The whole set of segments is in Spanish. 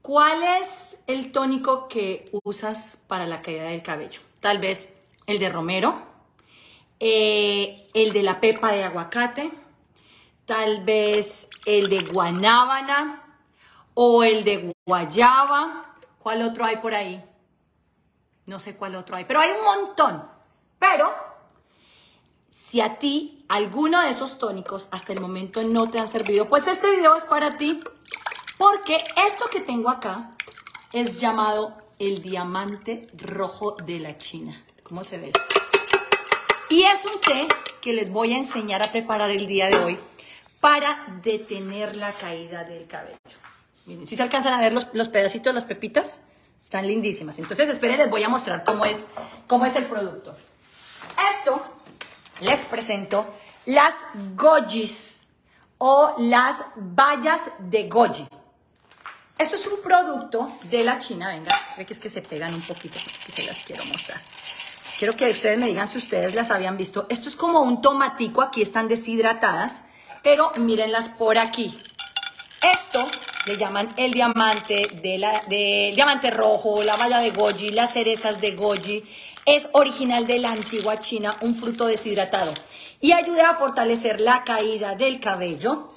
¿cuál es el tónico que usas para la caída del cabello? Tal vez el de romero, el de la pepa de aguacate, tal vez el de guanábana o el de guayaba. ¿Cuál otro hay por ahí? No sé cuál otro hay, pero hay un montón. Pero si a ti alguno de esos tónicos hasta el momento no te han servido, pues este video es para ti, porque esto que tengo acá es llamado el diamante rojo de la China. ¿Cómo se ve? Y es un té que les voy a enseñar a preparar el día de hoy para detener la caída del cabello. Miren, si se alcanzan a ver los pedacitos, las pepitas, están lindísimas. Entonces, esperen, les voy a mostrar cómo es el producto. Esto, les presento las gojis o las bayas de goji. Esto es un producto de la China. Venga, creo que es que se pegan un poquito, porque es que se las quiero mostrar. Quiero que ustedes me digan si ustedes las habían visto. Esto es como un tomatico, aquí están deshidratadas, pero mírenlas por aquí. Esto le llaman el diamante, el diamante rojo, la baya de goji, las cerezas de goji. Es original de la antigua China, un fruto deshidratado. Y ayuda a fortalecer la caída del cabello.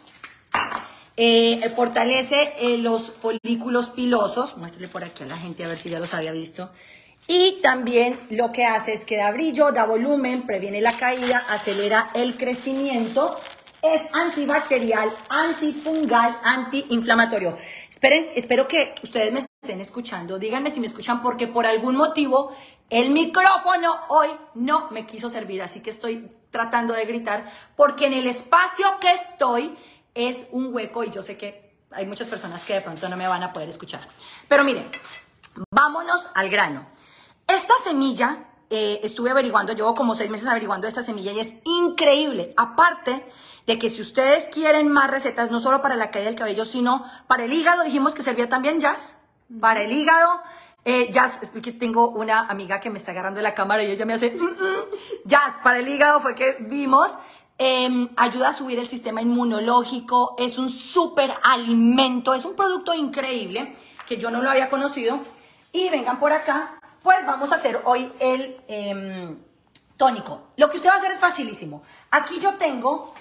Fortalece los folículos pilosos. Muéstrale por aquí a la gente a ver si ya los había visto. Y también lo que hace es que da brillo, da volumen, previene la caída, acelera el crecimiento. Es antibacterial, antifungal, antiinflamatorio. Espero que ustedes me estén escuchando. Díganme si me escuchan, porque por algún motivo el micrófono hoy no me quiso servir. Así que estoy tratando de gritar, porque en el espacio que estoy es un hueco y yo sé que hay muchas personas que de pronto no me van a poder escuchar. Pero miren, vámonos al grano. Esta semilla, estuve averiguando, llevo como 6 meses averiguando esta semilla y es increíble. Aparte de que si ustedes quieren más recetas, no solo para la caída del cabello, sino para el hígado, dijimos que servía también, Jazz. Para el hígado, Jazz, es que tengo una amiga que me está agarrando la cámara y ella me hace, Jazz, para el hígado fue que vimos. Ayuda a subir el sistema inmunológico, es un súper alimento, es un producto increíble que yo no lo había conocido. Y vengan por acá. Pues vamos a hacer hoy el tónico. Lo que usted va a hacer es facilísimo. Aquí yo tengo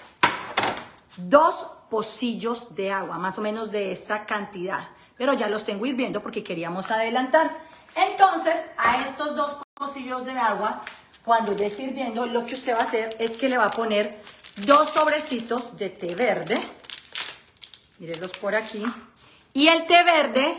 2 pocillos de agua, más o menos de esta cantidad. Pero ya los tengo hirviendo porque queríamos adelantar. Entonces, a estos 2 pocillos de agua, cuando ya esté hirviendo, lo que usted va a hacer es que le va a poner 2 sobrecitos de té verde. Mírenlos por aquí. Y el té verde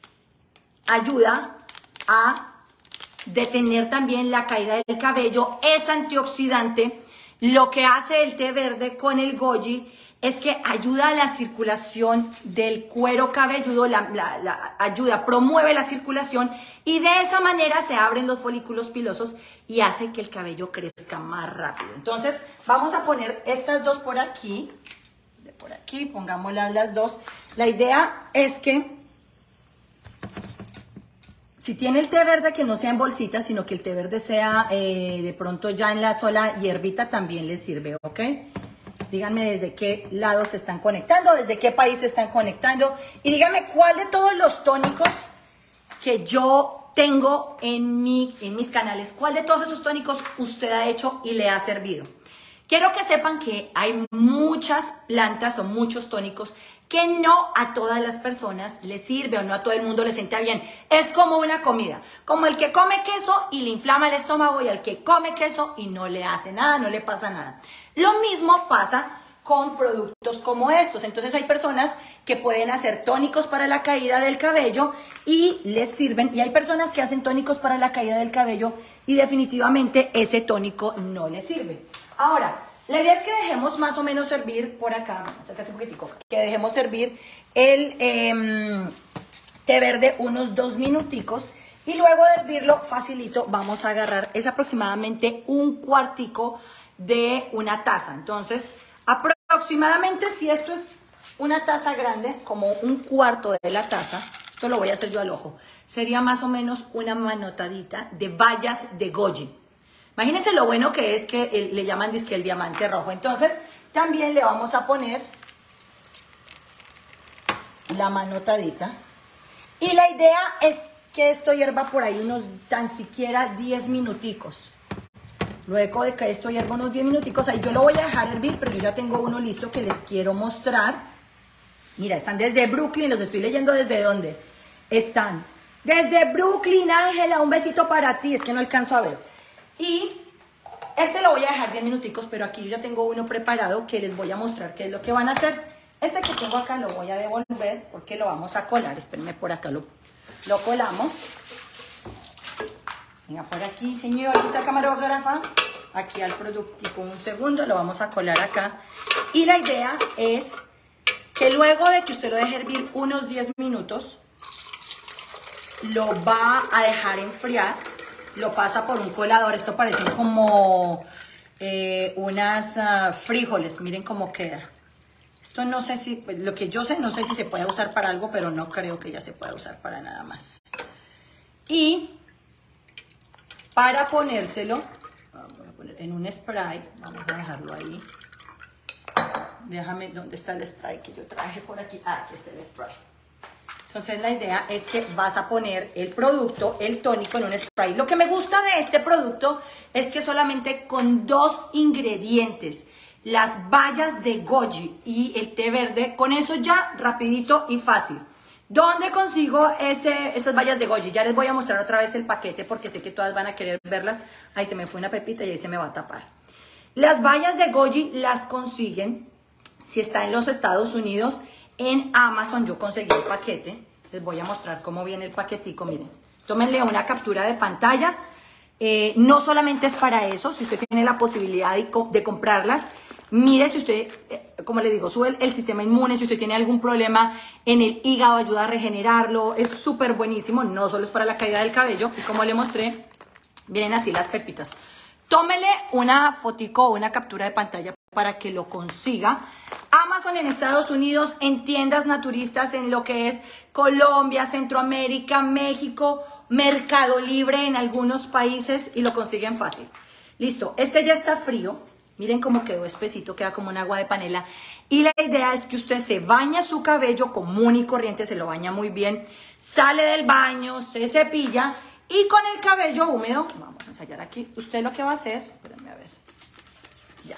ayuda a detener también la caída del cabello, es antioxidante. Lo que hace el té verde con el goji es que ayuda a la circulación del cuero cabelludo, ayuda, promueve la circulación y de esa manera se abren los folículos pilosos y hace que el cabello crezca más rápido. Entonces vamos a poner estas 2 por aquí, pongámoslas las 2. La idea es que si tiene el té verde, que no sea en bolsitas, sino que el té verde sea de pronto ya en la sola hierbita, también les sirve, ¿ok? Díganme desde qué lado se están conectando, desde qué país se están conectando. Y díganme cuál de todos los tónicos que yo tengo en mis canales, cuál de todos esos tónicos usted ha hecho y le ha servido. Quiero que sepan que hay muchas plantas o muchos tónicos que no a todas las personas les sirve o no a todo el mundo les sienta bien. Es como una comida, como el que come queso y le inflama el estómago y al que come queso y no le hace nada, no le pasa nada. Lo mismo pasa con productos como estos. Entonces hay personas que pueden hacer tónicos para la caída del cabello y les sirven. Y hay personas que hacen tónicos para la caída del cabello y definitivamente ese tónico no les sirve. Ahora, la idea es que dejemos más o menos servir por acá, acércate un poquitico, que dejemos servir el té verde unos 2 minuticos y luego de hervirlo facilito vamos a agarrar, es aproximadamente un cuartico de una taza. Entonces, aproximadamente si esto es una taza grande, como un cuarto de la taza, esto lo voy a hacer yo al ojo, sería más o menos una manotadita de bayas de goji. Imagínense lo bueno que es que le llaman dizque el diamante rojo. Entonces, también le vamos a poner la manotadita Y la idea es que esto hierva por ahí unos tan siquiera 10 minuticos. Luego de que esto hierva unos 10 minuticos, ahí yo lo voy a dejar hervir, pero yo ya tengo uno listo que les quiero mostrar. Mira, están desde Brooklyn, los estoy leyendo desde dónde. Están desde Brooklyn, Ángela, un besito para ti, es que no alcanzo a ver. Y este lo voy a dejar 10 minuticos, pero aquí yo ya tengo uno preparado que les voy a mostrar qué es lo que van a hacer. Este que tengo acá lo voy a devolver porque lo vamos a colar. Espérenme, por acá lo colamos. Venga, por aquí, señorita camarógrafa. Aquí al productico, un segundo, lo vamos a colar acá. Y la idea es que luego de que usted lo deje hervir unos 10 minutos, lo va a dejar enfriar, lo pasa por un colador. Esto parecen como unas frijoles, miren cómo queda. Esto no sé si, pues, lo que yo sé, no sé si se puede usar para algo, pero no creo que ya se pueda usar para nada más. Y para ponérselo, vamos a poner en un spray, vamos a dejarlo ahí. Déjame, ¿dónde está el spray que yo traje por aquí? Ah, aquí está el spray. Entonces la idea es que vas a poner el producto, el tónico, en un spray. Lo que me gusta de este producto es que solamente con 2 ingredientes, las bayas de goji y el té verde, con eso ya rapidito y fácil. ¿Dónde consigo esas bayas de goji? Ya les voy a mostrar otra vez el paquete porque sé que todas van a querer verlas. Ahí se me fue una pepita y ahí se me va a tapar. Las bayas de goji las consiguen, si está en los Estados Unidos, en Amazon. Yo conseguí el paquete. Les voy a mostrar cómo viene el paquetico. Miren, tómenle una captura de pantalla. No solamente es para eso. Si usted tiene la posibilidad de comprarlas, mire, si usted, como le digo, sube el sistema inmune. Si usted tiene algún problema en el hígado, ayuda a regenerarlo. Es súper buenísimo. No solo es para la caída del cabello. Y como le mostré, vienen así las pepitas. Tómele una fotico o una captura de pantalla para que lo consiga. Amazon en Estados Unidos, en tiendas naturistas en lo que es Colombia, Centroamérica, México, Mercado Libre en algunos países y lo consiguen fácil. Listo, este ya está frío. Miren cómo quedó espesito, queda como un agua de panela. Y la idea es que usted se baña su cabello común y corriente, se lo baña muy bien, sale del baño, se cepilla y con el cabello húmedo, vamos a ensayar aquí, usted lo que va a hacer, espérenme a ver, ya,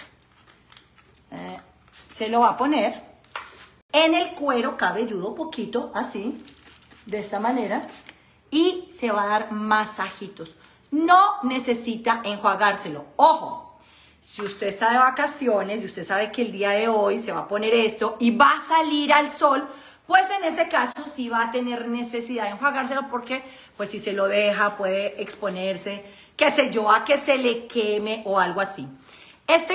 se lo va a poner en el cuero cabelludo, poquito, así, de esta manera, y se va a dar masajitos. No necesita enjuagárselo, ojo. Si usted está de vacaciones y usted sabe que el día de hoy se va a poner esto y va a salir al sol, pues en ese caso sí va a tener necesidad de enjuagárselo porque pues si se lo deja puede exponerse, qué sé yo, a que se le queme o algo así. Este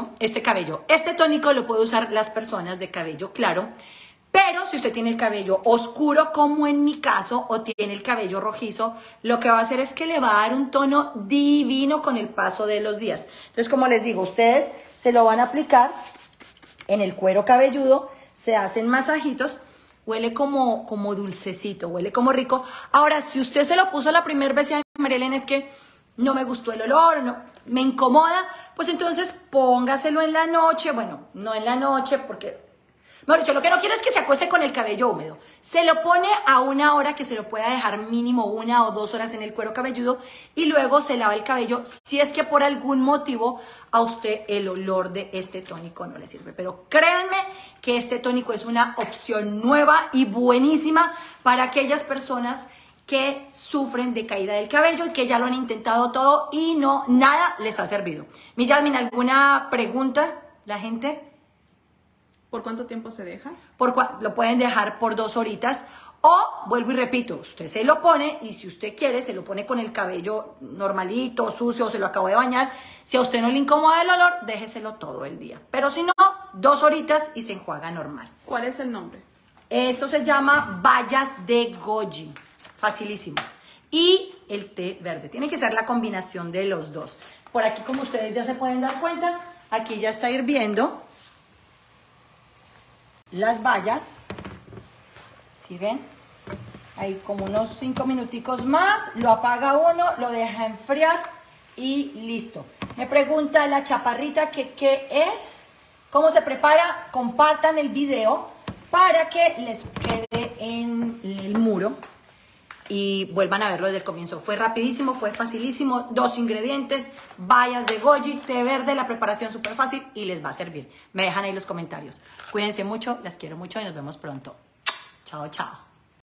tónico lo puede usar las personas de cabello claro, pero si usted tiene el cabello oscuro, como en mi caso, o tiene el cabello rojizo, lo que va a hacer es que le va a dar un tono divino con el paso de los días. Entonces, como les digo, ustedes se lo van a aplicar en el cuero cabelludo, se hacen masajitos, huele como dulcecito, huele como rico. Ahora, si usted se lo puso la primera vez y a Marilyn es que no me gustó el olor, no, me incomoda, pues entonces póngaselo en la noche, bueno, no en la noche porque... Mejor dicho, lo que no quiero es que se acueste con el cabello húmedo. Se lo pone a una hora que se lo pueda dejar mínimo 1 o 2 horas en el cuero cabelludo y luego se lava el cabello si es que por algún motivo a usted el olor de este tónico no le sirve. Pero créanme que este tónico es una opción nueva y buenísima para aquellas personas que sufren de caída del cabello y que ya lo han intentado todo y no, nada les ha servido. Mi Yasmin, ¿alguna pregunta? ¿La gente? ¿Por cuánto tiempo se deja? Lo pueden dejar por 2 horitas o, vuelvo y repito, usted se lo pone y si usted quiere se lo pone con el cabello normalito, sucio, se lo acabó de bañar. Si a usted no le incomoda el olor, déjeselo todo el día. Pero si no, 2 horitas y se enjuaga normal. ¿Cuál es el nombre? Eso se llama bayas de goji. Facilísimo. Y el té verde. Tiene que ser la combinación de los dos. Por aquí, como ustedes ya se pueden dar cuenta, aquí ya está hirviendo las bayas, ¿sí ven? Ahí como unos 5 minuticos más, lo apaga uno, lo deja enfriar y listo. Me pregunta la chaparrita que qué es, cómo se prepara. Compartan el video para que les quede en el muro y vuelvan a verlo desde el comienzo. Fue rapidísimo, fue facilísimo, 2 ingredientes, bayas de goji, té verde, la preparación súper fácil y les va a servir. Me dejan ahí los comentarios. Cuídense mucho, las quiero mucho y nos vemos pronto. Chao, chao.